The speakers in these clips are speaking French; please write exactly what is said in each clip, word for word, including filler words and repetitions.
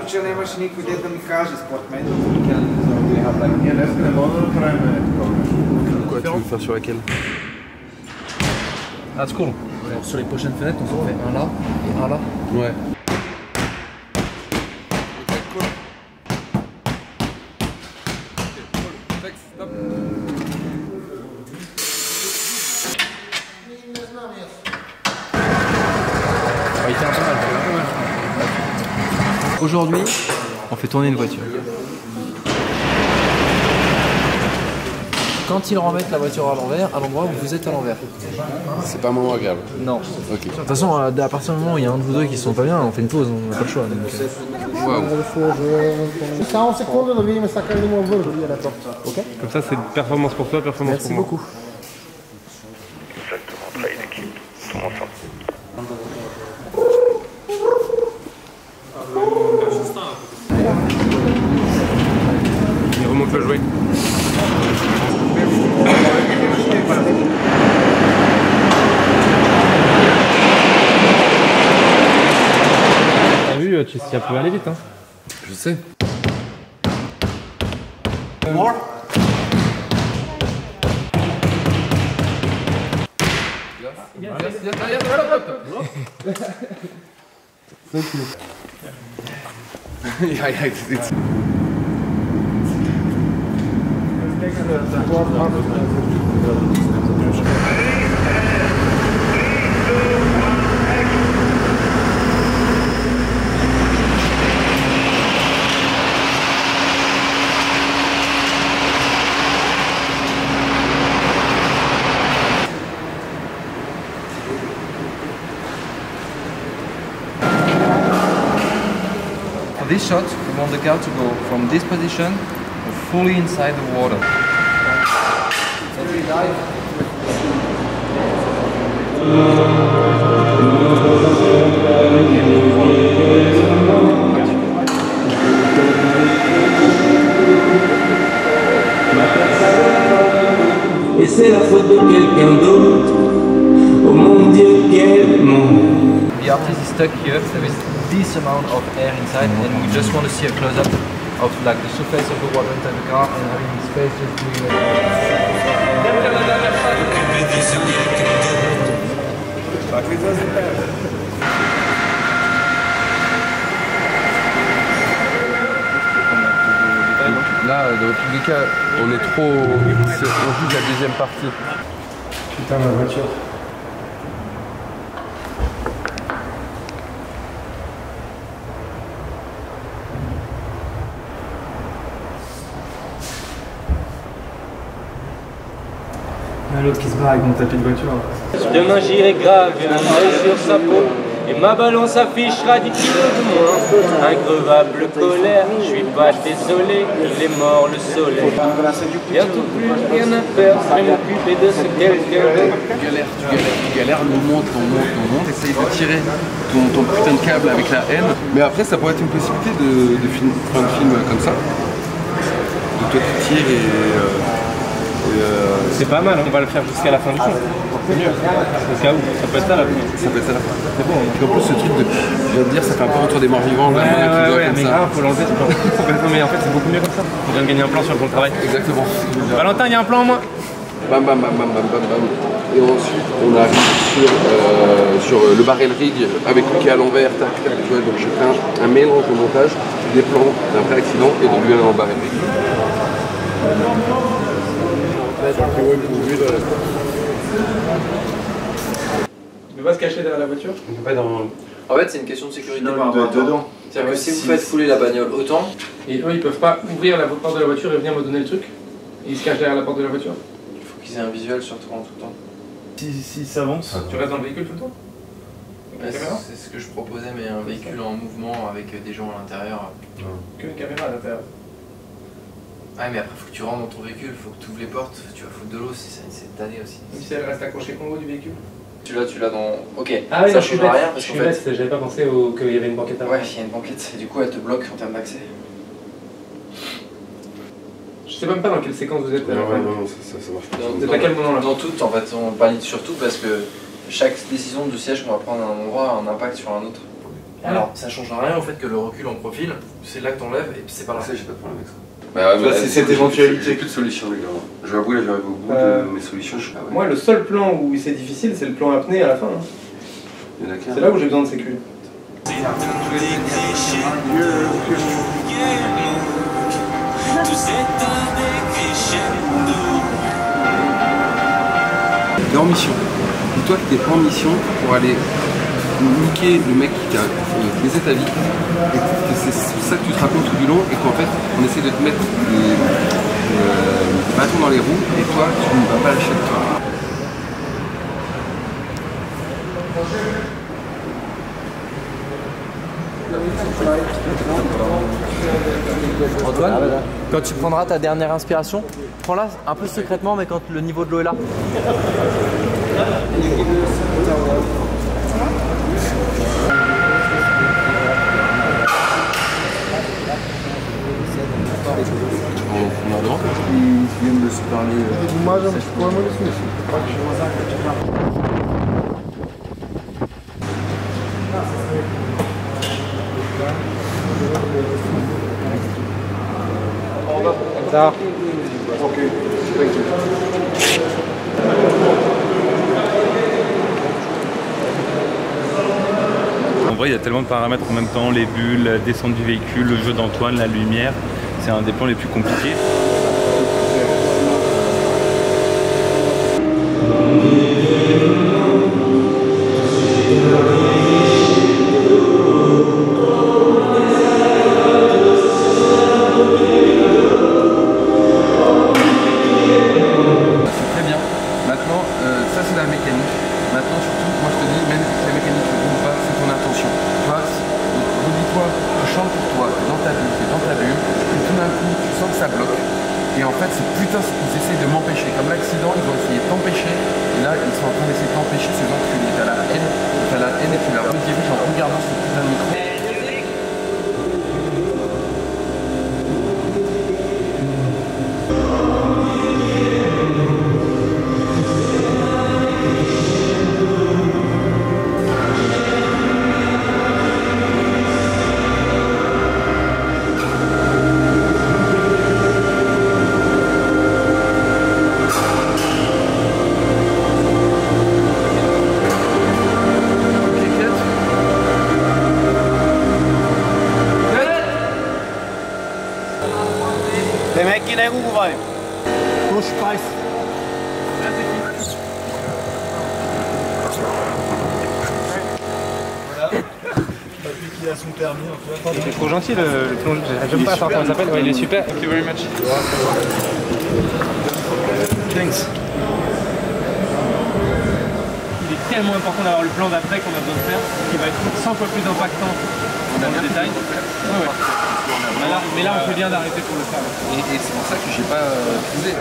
slučaju nemaš niko gdje da mi kaže sportman. Et là, c'est vraiment le problème. Quoi, tu veux faire sur laquelle? That's cool. Alors, sur les prochaines fenêtres, on s'en fait un là et un là. Ouais. Il tient pas mal, pas mal. Aujourd'hui, on fait tourner une voiture. Quand ils remettent la voiture à l'envers, à l'endroit où vous êtes à l'envers. C'est pas un moment agréable. Non. Ok. De toute façon, à partir du moment où il y a un de vous deux qui se sent pas bien, on fait une pause, on n'a pas le choix. Waouh. quarante secondes, on vient me sacar le nuovo à la porte. Ok? Comme ça, c'est performance pour toi, performance Merci pour moi. beaucoup. Exactement, travail d'équipe, tout le monde s'en Il remonte le jouet. T'as vu, tu ça peut aller vite, hein. Je sais. More? Ja, ja, het is iets. For this shot, we want the car to go from this position fully inside the water. So we dive. Et c'est la faute de quelqu'un d'autre. Oh mon Dieu, quel monde. The artist is stuck here. There is this amount of air inside, and we just want to see a close-up of like the surface of the water inside the car and having his face just doing it. Là, dans tous les cas, on est trop. On juge la deuxième partie. Putain, ma voiture. L'autre qui se barre avec mon tapis de voiture. Demain j'irai graver un œil sur sa peau et ma balance affichera dix kilos de moins. Increvable colère, je suis pas désolé, il est mort le soleil. Bientôt plus rien à faire, je vais m'occuper de ce quelqu'un. Tu galères, tu galères, tu galères, on monte, on monte, on monte, essaye de tirer ton, ton putain de câble avec la haine. Mais après, ça pourrait être une possibilité de, de film, faire un film comme ça. De toi qui tires et. Euh, Euh... C'est pas mal, hein. On va le faire jusqu'à la fin du film. C'est mieux. Au cas où, ça peut être ça la fin. Ça peut être ça la fin. C'est bon. Et en plus, ce truc de. Je viens de dire, ça fait un peu retour des morts vivants. Ouais, là, ouais, qui ouais, comme mais ça. grave, faut l'enlever ce plan. Mais en fait, c'est beaucoup mieux comme ça. On vient de gagner un plan sur le bon travail. Exactement. Valentin, il y a un plan en moins. Bam, bam, bam, bam, bam, bam, bam. Et ensuite, on arrive sur, euh, sur le barrel rig avec lui qui est à l'envers. Tac, tac, tu vois. Donc, je fais un, un mélange au montage des plans d'un vrai accident et de lui dans le barrel rig. Il ne peut pas se cacher derrière la voiture. Il peut pas dans... En fait, c'est une question de sécurité Non, par il doit rapport être dedans. C'est-à-dire que si vous faites fouler la bagnole autant, Et eux, ils peuvent pas ouvrir la porte de la voiture et venir me donner le truc. Et ils se cachent derrière la porte de la voiture. il faut qu'ils aient un visuel sur toi en tout temps. Si, si ça avance. Tu restes dans le véhicule tout le temps. Ouais, c'est ce que je proposais, mais un véhicule en mouvement avec des gens à l'intérieur. Que une caméra à l'intérieur. Ah, mais après, faut que tu rentres dans ton véhicule, faut que tu ouvres les portes, tu vas foutre de l'eau, c'est tanné aussi. Même si elle reste accrochée qu'en haut du véhicule. Tu l'as, tu l'as dans. Ok, Ah oui, ça non, je suis change bête. rien Je parce suis qu'en bête, fait. j'avais pas pensé au... qu'il y avait une banquette à Ouais, il y a une banquette, et du coup, elle te bloque en termes d'accès. Je sais même pas dans quelle séquence vous êtes. Non, ouais, non, non, ça, ça, ça marche pas. Dans, Vous êtes dans- à quel moment là? Dans tout, en fait, on valide sur tout parce que chaque décision du siège qu'on va prendre à un endroit a un impact sur un autre. Alors, ça change rien au fait que le recul en profil, c'est là que t'enlèves et puis c'est pas là. Ça, j'ai pas de problème avec ça. Bah, ouais, bah, c'est cette éventualité. J'ai plus de solution, les gars. Je vais avouer, j'arrive au bout Euh, de mes solutions. Je... Ah ouais. Moi, le seul plan où c'est difficile, c'est le plan apnée à la fin. Hein. Il y en a qu'un. C'est là où j'ai besoin de sécu. T'es en mission. Dis-toi que t'es pas en mission pour aller niquer le mec qui a baisé ta vie. Et que c'est ça que tu te racontes tout du long et qu'en fait, on essaie de te mettre des, euh, des bâtons dans les roues et toi, tu ne vas pas lâcher le train. Antoine, quand tu prendras ta dernière inspiration, prends-la un peu secrètement, mais quand le niveau de l'eau est là. On a droit. Ils viennent de se parler. Uważam, że skłamali smysł. Ça. En vrai, il y a tellement de paramètres en même temps, les bulles, la descente du véhicule, le jeu d'Antoine, la lumière. C'est un des plans les plus compliqués. Et en fait, c'est putain, ils essayent de m'empêcher. Comme l'accident, ils ont essayé de t'empêcher. Et là, ils sont en train d'essayer de t'empêcher ces enculés. T'as la haine, t'as la haine et tu la rediriges en regardant ce putain de micro. Demek ki ne kukuwaj? Proszę Państwa. C'est trop gentil le, le plongeur. J'aime pas savoir comment il s'appelle. Ouais, il est super. Thank you very much. Thanks. Il est tellement important d'avoir le plan d'après qu'on a besoin de faire, qui va être cent fois plus impactant dans le détail. Ouais, ouais. Mais, là, mais là, on fait bien d'arrêter pour le faire. Et, et c'est pour ça que j'ai pas euh, fusé.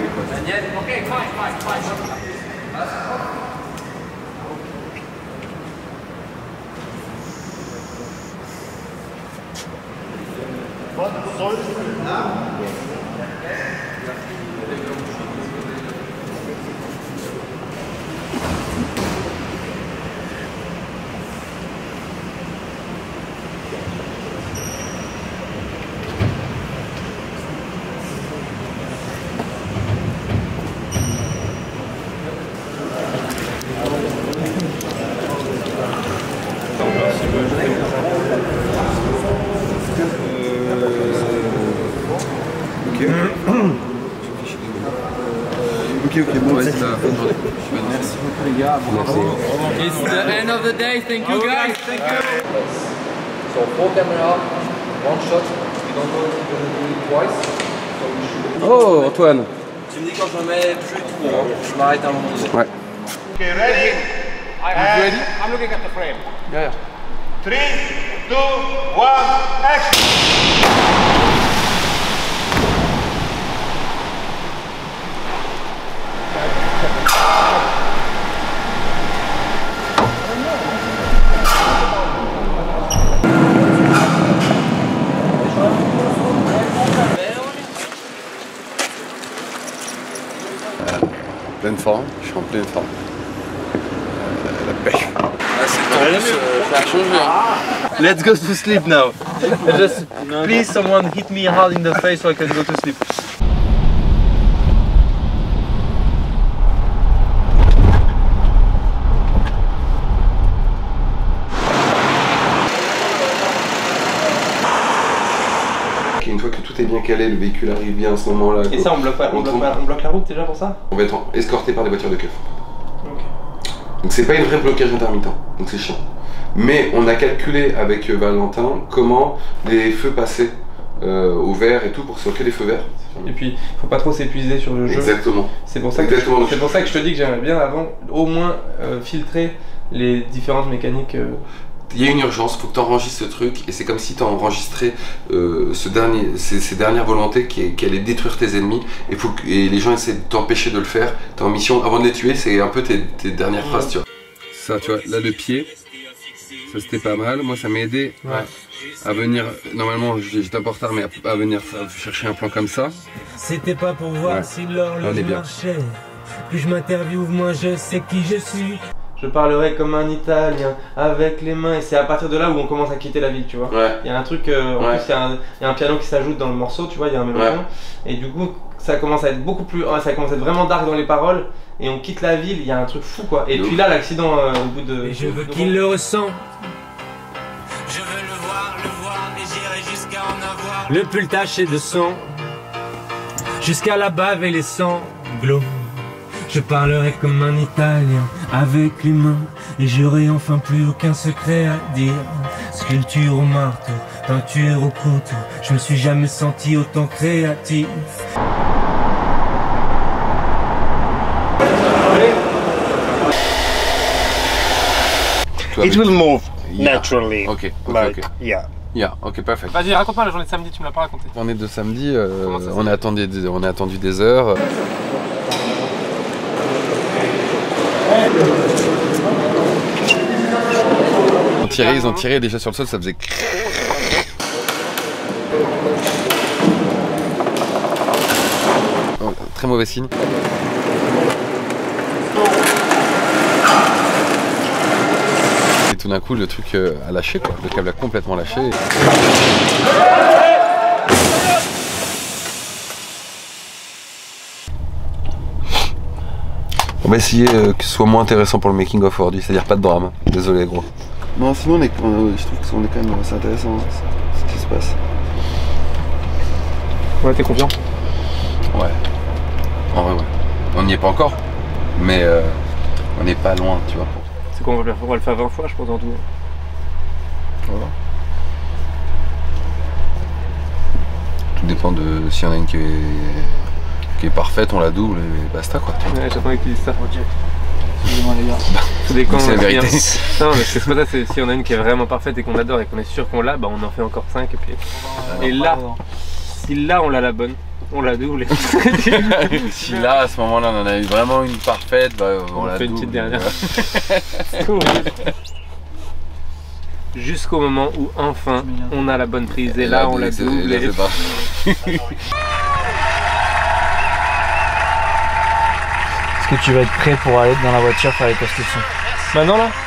Ok, ok, bon, vas-y, ça va. Merci beaucoup, les gars. Merci. It's the end of the day. Thank you, guys. Thank you. So four camera, one shot. We don't know if we're gonna do it twice. So we should. Oh, Antoine. Tu me dis quand je mets plus trop. Hein. Je m'arrête à un moment donné. Ouais. Okay, ready? You ready? I'm looking at the frame. Yeah, yeah. Three, two, one, action! Pleine forme, je suis en pleine forme. Euh, la pêche. Ah, c'est tendu, ça a changé. Hein. Let's go to sleep now. Just please someone hit me hard in the face so I can go to sleep. Une fois que tout est bien calé, le véhicule arrive bien à ce moment-là. Et ça on bloque, pas, on, bloque pas, on bloque la route déjà pour ça? On va être escorté par des voitures de keuf. Okay. Donc c'est pas une vraie blocage intermittent, donc c'est chiant. Mais on a calculé avec Valentin comment les feux passaient euh, au vert et tout pour que ce soit que des feux verts. Et puis faut pas trop s'épuiser sur le jeu. Exactement. C'est pour, ça que je, c'est pour ça que je te dis que j'aimerais bien avant au moins euh, filtrer les différentes mécaniques. Euh, Il y a une urgence, il faut que tu enregistres ce truc et c'est comme si tu enregistrais euh, ce dernier, ces, ces dernières volontés qui, qui allaient détruire tes ennemis et, faut que, et les gens essaient de t'empêcher de le faire. T'es en mission avant de les tuer, c'est un peu tes, tes dernières phrases, tu vois. Ça, tu vois, là le pied, ça c'était pas mal. Moi ça m'a aidé ouais. à, à venir, normalement j'étais un peu en retard, mais à, à venir chercher un plan comme ça. C'était pas pour voir ouais. si l'horloge marchait. Plus je m'interviewe, moins je sais qui je suis. Je parlerai comme un Italien, avec les mains, et c'est à partir de là où on commence à quitter la ville, tu vois. Ouais. Il y a un truc, euh, en ouais. plus il y, y a un piano qui s'ajoute dans le morceau, tu vois, il y a un mélodie, ouais. et du coup ça commence à être beaucoup plus, ça commence à être vraiment dark dans les paroles, et on quitte la ville, il y a un truc fou quoi. Et puis là l'accident euh, au bout de... Et je veux qu'il le ressent. Je veux le voir, le voir, et j'irai jusqu'à en avoir. Le pull taché de sang, jusqu'à la bave et les sanglots. Je parlerai comme un Italien, avec les mains, et j'aurai enfin plus aucun secret à dire. Sculpture au marteau, peinture au couteau, je me suis jamais senti autant créatif. It will move naturally. Yeah. Ok, ok, like, ok. Yeah. Yeah, ok, parfait. Vas-y, raconte-moi la journée de samedi, tu me l'as pas raconté. La journée de samedi, euh, on, a attendu des, on a attendu des heures. Ils ont tiré, ils ont tiré déjà sur le sol, ça faisait... Oh, très mauvais signe. Et tout d'un coup, le truc a lâché, quoi. Le câble a complètement lâché. On va essayer euh, que ce soit moins intéressant pour le making of aujourd'hui, c'est-à-dire pas de drame. Désolé gros. Non, sinon on est, on, je trouve qu'on est quand même assez intéressant ce qui se passe. Ouais, t'es confiant? Ouais. En vrai, ouais. On n'y est pas encore, mais euh, on n'est pas loin, tu vois. C'est quoi, on va, on va le faire vingt fois, je pense, en tout. Voilà. Tout dépend de s'il y en a une qui est... qui est parfaite, on la double et basta quoi. Ouais, j'attendais qu'ils disent ça. Excusez-moi les gars. Tout dépend. C'est la vérité. Non mais c'est pas ça, c'est si on a une qui est vraiment parfaite et qu'on adore et qu'on est sûr qu'on l'a, bah on en fait encore cinq et puis... Et là, si là on l'a la bonne, on la double. Si là à ce moment-là on en a eu vraiment une parfaite, bah on, on la fait double. Une petite dernière. Jusqu'au moment où enfin on a la bonne prise et, et là, là on la double. Et... Est-ce que tu vas être prêt pour aller dans la voiture faire les tests de son? Maintenant là?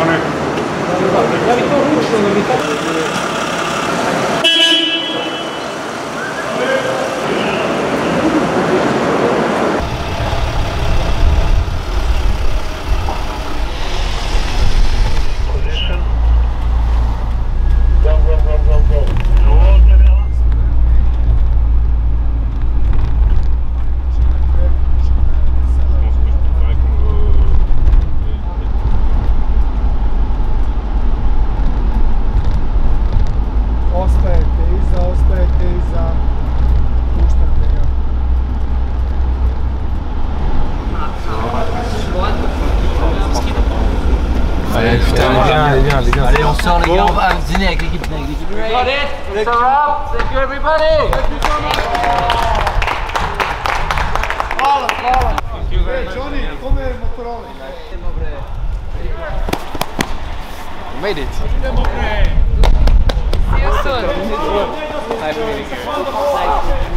Allez, on sort les gars, on va dîner avec l'équipe. Got it, it's a wrap, thank you everybody. Hvala, hvala. Hey Johnny, come je Motorola? We made it. See you soon. Nice meeting you.